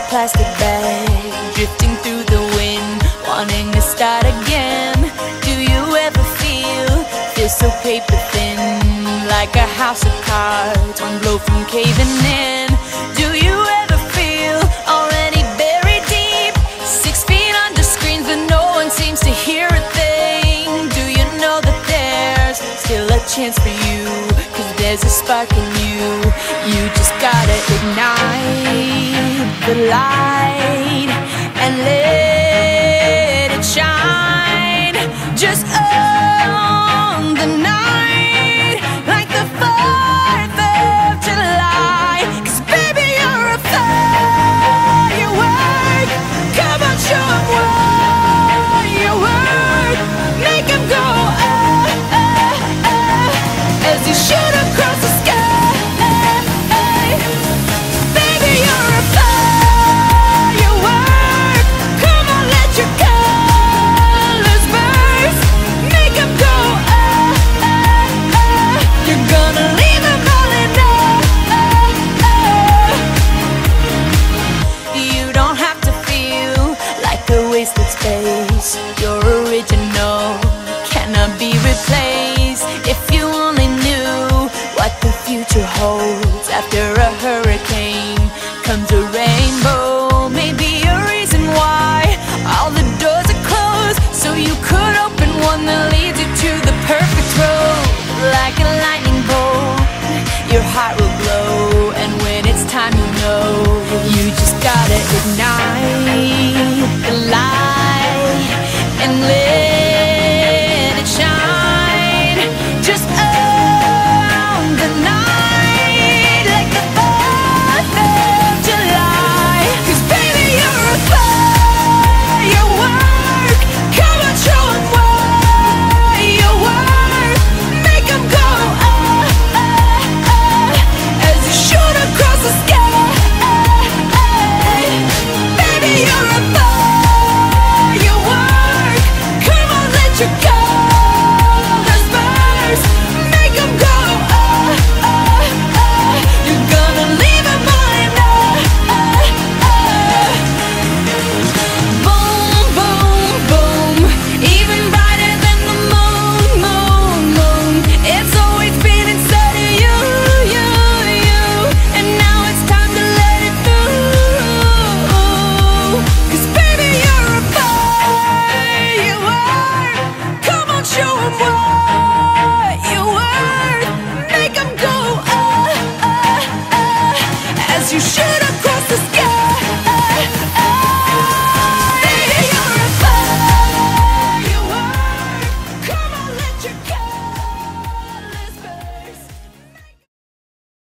plastic bag, drifting through the wind, wanting to start again. Do you ever feel so paper thin, like a house of cards, one blow from caving in? Do you ever feel already buried deep, 6 feet under screens but no one seems to hear a thing? Do you know that there's still a chance for you, 'cause there's a spark in you? You just gotta ignite the light and let it shine. Just own the night like the 4th of July. 'Cause baby, you're a firework. Come on, show 'em what you work. Make 'em go oh, oh, oh, as you shoot across the sky. Baby, you're a firework. Come on, let your colors burst. Make 'em go oh, oh, oh. You're gonna leave 'em all in oh. You don't have to feel like a wasted space. You're original, cannot be replaced.